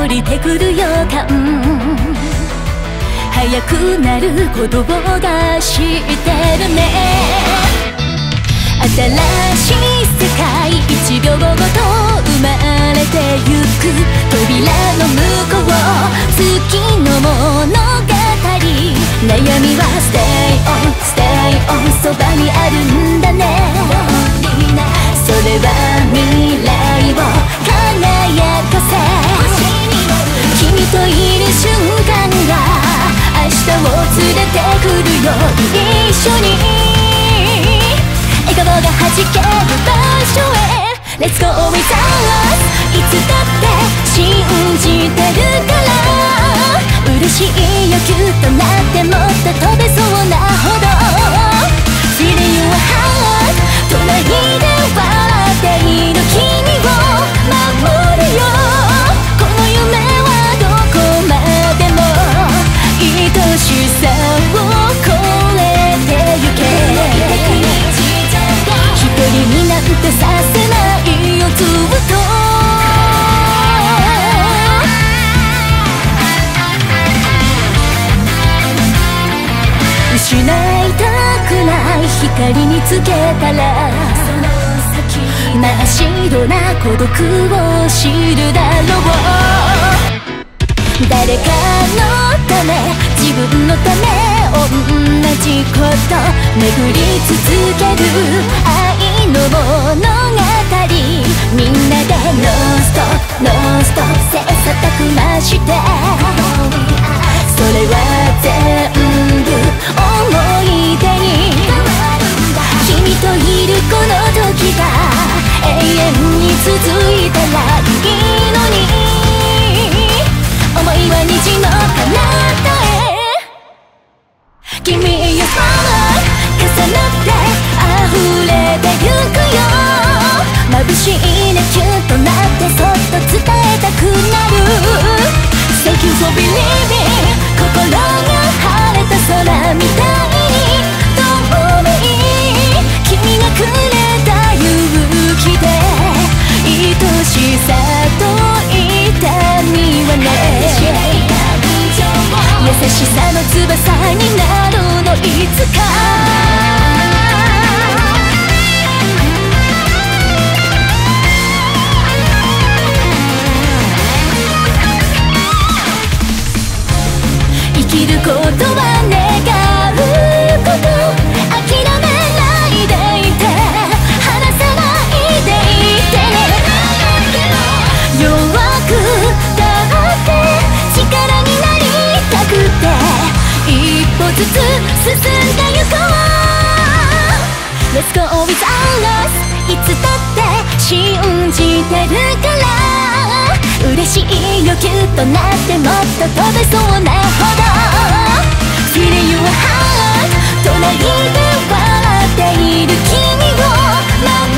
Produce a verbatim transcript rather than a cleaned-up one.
降りてくる予感、早くなることが知ってるね。新しい世界一秒ごと生まれてゆく、扉の向こう月の物語、悩みは Stay on Stay on そばにあるんだね。それは未来を輝かせ、君といる瞬間が明日を連れてくるよ。一緒に笑顔がはじける場所へ Let's go with us、 いつだって信じてるから嬉しいよ、キュッとなってもっと飛べそうなほど Feel your heart、 隣で笑っている君を守るよ。この夢はどこまでも愛しさを超えてゆけ。一人になんてさせないよずっと。失いたくない光につけたら真っ白な孤独を知るだろう。誰かのため自分のため同じこと巡り続ける愛の物語、みんなでノンストップノンストップ切磋琢磨して、それは全部思い出に、君といるこの時が永遠に続いたらいいのに、思いは虹の彼方へ。君よ空重なって溢れてゆくよ。眩しいねキュッとなってそっと伝えたくなる。 Thank you for believing、 心が晴れた空みたいに透明、君がくれた勇気で愛しさと痛みはね、優しさの翼になるのいつか。生きることは願うこと、諦めないでいて離さないでいてね。弱くだって力になりたくて一歩ずつ進んでゆこう。 Let's go with us、 いつだって信じてるから嬉しいよ、キュッとなってもっと飛べそうなほど Feel your heart、 隣で笑っている君を守